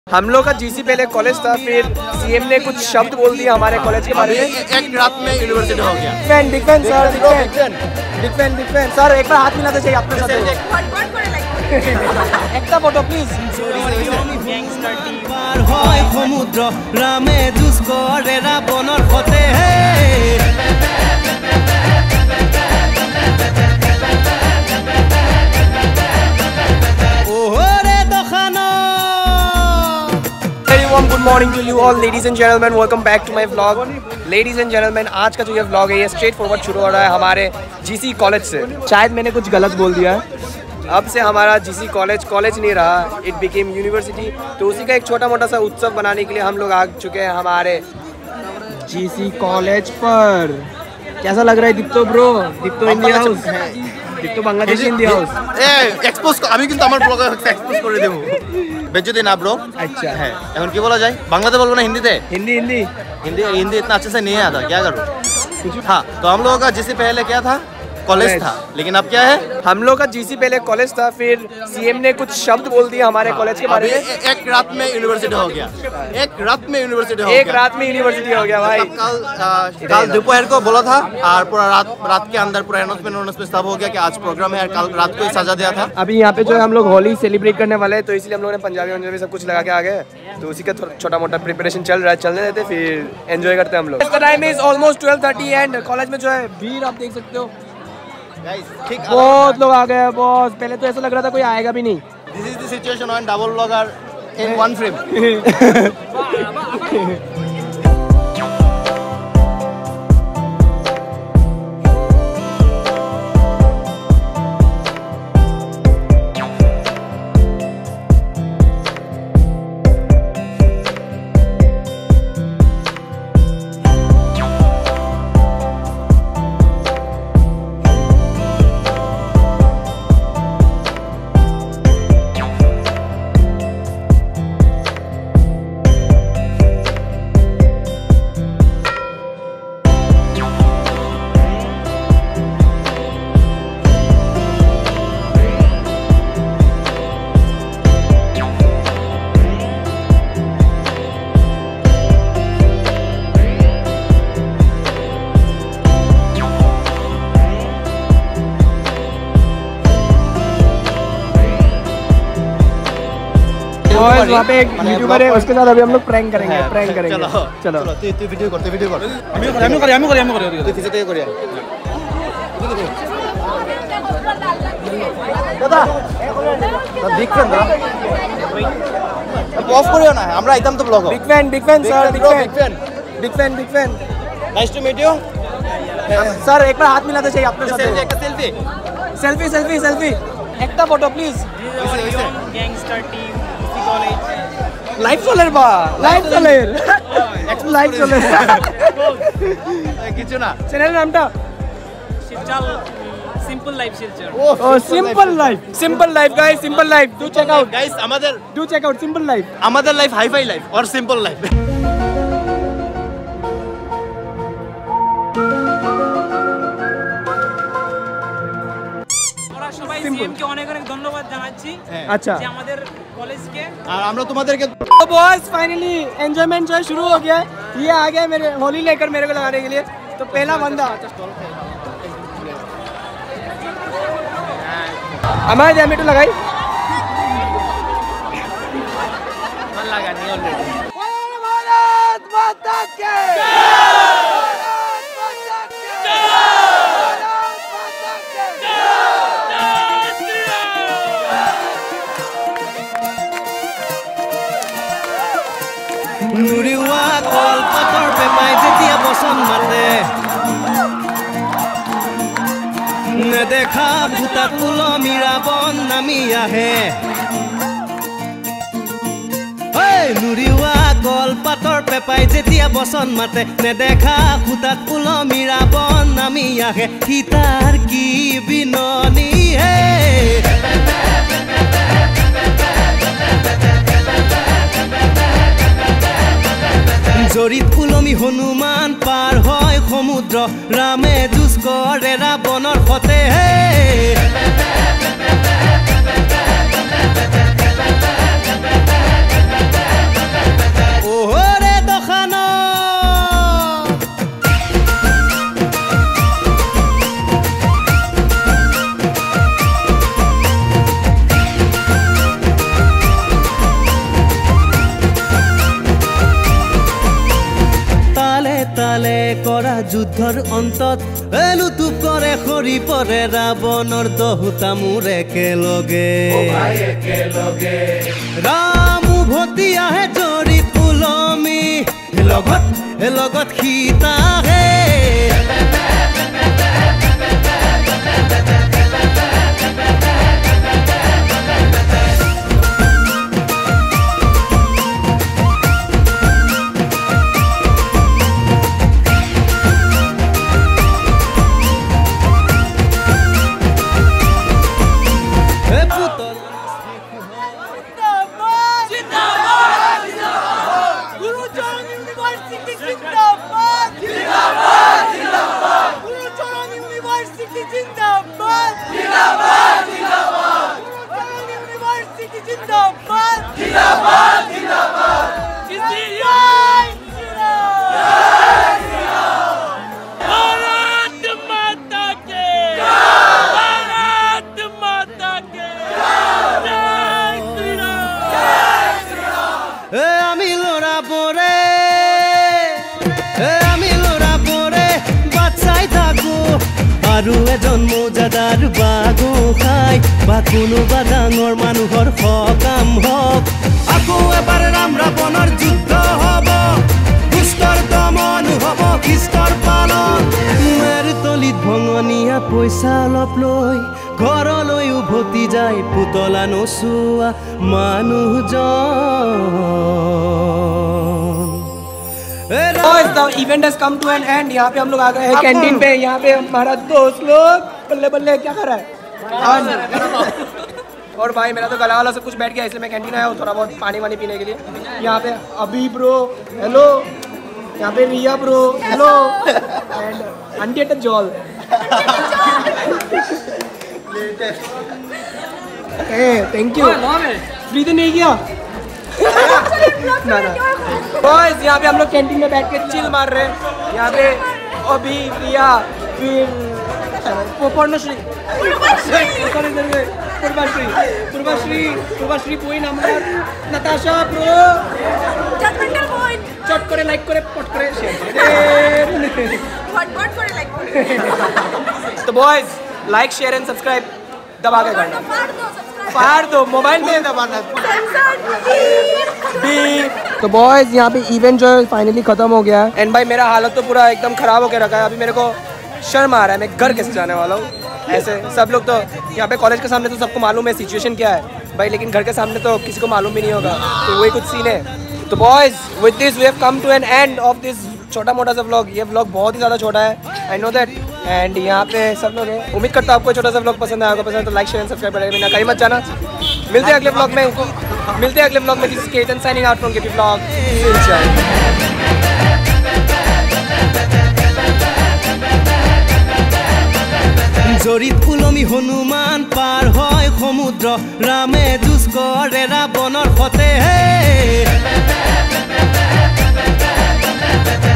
हम लोग का जीसी पहले कॉलेज था, फिर सीएम ने कुछ शब्द बोल दिया हमारे कॉलेज के बारे में। एक रात में यूनिवर्सिटी हो गया। बिग फैन सर, एक बार हाथ मिलाते चाहिए अपने साथ। एक फोटो प्लीज। समुद्र रामे जुस करे रावणर फते good morning to you all ladies and gentleman, welcome back to my vlog. Ladies and gentleman, आज का जो ये व्लॉग है ये स्ट्रेट फॉरवर्ड शुरू हो रहा है हमारे जीसी कॉलेज से। शायद मैंने कुछ गलत बोल दिया है। अब से हमारा जीसी कॉलेज नहीं रहा, इट बिकेम यूनिवर्सिटी। तो उसी का एक छोटा मोटा सा उत्सव बनाने के लिए हम लोग आ चुके हैं हमारे जीसी कॉलेज पर। कैसा लग रहा है Dipto bro? Dipto India house, Dipto Bangladesh India house. Expose আমি কিন্তু আমার ব্লগে এক্সপোজ করে দেব। बेइज्जती ना ब्रो। अच्छा है। এখন কি বলা যায়? বাংলাতে বলবো না হিন্দিতে? हिंदी इतना अच्छे से नहीं आता, क्या करूं? हाँ, तो हम लोगों का जीसी पहले क्या था? कॉलेज था, लेकिन अब क्या है? हम लोग का जीसी पहले कॉलेज था, फिर सीएम ने कुछ शब्द बोल दिया हमारे कॉलेज के बारे में। एक रात में यूनिवर्सिटी हो गया। एक रात में यूनिवर्सिटी हो गया भाई। कल दोपहर को बोला था और पूरा रात के अंदर पूरा अनाउंसमेंट सब हो गया कि आज प्रोग्राम है। कल रात को ही सजा दिया था। अभी यहाँ पे जो है हम लोग होली सेलिब्रेट करने वाले हैं, तो इसलिए हम लोगों ने पंजाबी सब कुछ लगा के आ गए। तो उसी का छोटा मोटा प्रिपरेशन चल रहा है, चलने देते फिर एंजॉय करते हैं हम लोग। Time is almost 12:30 and college में जो है भीड़ आप देख सकते हो, बहुत लोग आ गए हैं बॉस। पहले तो ऐसा लग रहा था कोई आएगा भी नहीं। This is the situation on double vlogger in one frame. वहाँ पे एक यूट्यूबर है, उसके साथ अभी हम लोग प्रैंक करेंगे। चलो तू वीडियो कर। तू फिजिकल कर। দাদা দেখছেন না? অফ করিও না, আমরা আইতাম তো vlog. Big fan sir, big fan. Nice to meet you sir. एक बार हाथ मिलाते चाहिए अपने साथ। सेल्फी एक photo please. Gangster team live चले কিছু না। চ্যানেলের নামটা Silchar simple life Silchar. Simple life guys, simple life. Do check out guys, আমাদের সিম্পল লাইফ। আমাদের লাইফ হাইফাই লাইফ আর সিম্পল লাইফ। সবাই সিএম কে অনেক ধন্যবাদ জানাচ্ছি। अच्छा, যে আমাদের কলেজকে আর আমরা তোমাদেরকে तो बॉयज फाइनली एंजॉयमेंट जो है शुरू हो गया है। ये आ गया मेरे होली लेकर मेरे को लगाने के लिए। तो पहला बंदा हमारे जैमेटो लगाई मन लगा नहीं ऑलरेडी। নুৰিওৱা কলপাতৰ পেপাই যেতিয়া বচন মাতে, নেদেখা ভূতাত ওলমি ৰাৱণ নামি আহে। নুৰিওৱা কলপাতৰ পেপাই যেতিয়া বচন মাতে, নেদেখা ভূতাত ওলমি ৰাৱণ নামি আহে। সীতাৰ কি বিননি হে, জৰিত ওলমি হনুমান পাৰ হয় সমুদ্ৰ, ৰামে যুঁজ কৰে ৰাৱণৰ ফতে যুদ্ধৰ অন্তত এলুটুপ কৰে খৰি পৰে ৰাৱণৰ দহোটা মূৰ একেলগে ৰাম উভতি আহে জৰীত ওলমি লগত সীতা হে আৰু এজন মৌজাদাৰ বাগু খাই বা কোনোবা ডাঙৰ মানুহৰ সকাম হওক আকৌ এবাৰ ৰাম ৰাৱণৰ যুদ্ধ হ'ব দুষ্টৰ দমন হ'ব খ্ৰীষ্টৰ পালন মাৰ তলিত ভঙনীয়া পইচা অলপ লৈ ঘৰলৈ উভতি যায় পুতলা নচোৱা মানুহজন The event has come to an end. यहाँ पे हम लोग आ गए हैं कैंटीन पे. यहाँ पे हमारा दोस्त लोग बल्ले बल्ले क्या कर रहा है और भाई मेरा तो गला वाला सब कुछ बैठ गया इसलिए मैं कैंटीन आया हूँ थोड़ा बहुत पानी वानी पीने के लिए. यहाँ पे अभी ब्रो हेलो, यहाँ पे Riya bro hello and aunty एट जॉल. Thank you. फ्री तो नहीं किया ना. बॉयज यहाँ पे हम लोग कैंटीन में बैठ के चिल मार रहे हैं. यहाँ पे अभी रिया फिर पूर्णश्री कोई नंबर नताशा प्रो चट करे लाइक करे पट करे शेयर तो boys like share and subscribe दबा के करना. फाड़ दो मोबाइल में दबाना. तो बॉयज यहाँ पे इवेंट जो है फाइनली खत्म हो गया है एंड भाई मेरा हालत तो पूरा एकदम खराब होकर रखा है. अभी मेरे को शर्म आ रहा है मैं घर कैसे जाने वाला हूँ. ऐसे सब लोग तो यहाँ पे कॉलेज के सामने तो सबको मालूम है सिचुएशन क्या है भाई, लेकिन घर के सामने तो किसी को मालूम भी नहीं होगा. तो वही कुछ सीन है. तो boys with this we have come to an end of this छोटा मोटा सा व्लॉग. ये व्लॉग बहुत ही ज़्यादा छोटा है आई नो दैट एंड यहाँ पे सब लोग हैं. उम्मीद करता हूँ आपको छोटा सा व्लॉग पसंद आएगा. पसंद तो लाइक शेयर सब्सक्राइब करेगा बिना कहीं मत जाना. मिलते हैं अगले व्लॉग में. This is Ketan signing out from KP vlog. জৰিত ওলমি হনুমান পাৰ হয় সমুদ্ৰ ৰামে যুঁজ কৰে ৰাৱণৰ সতে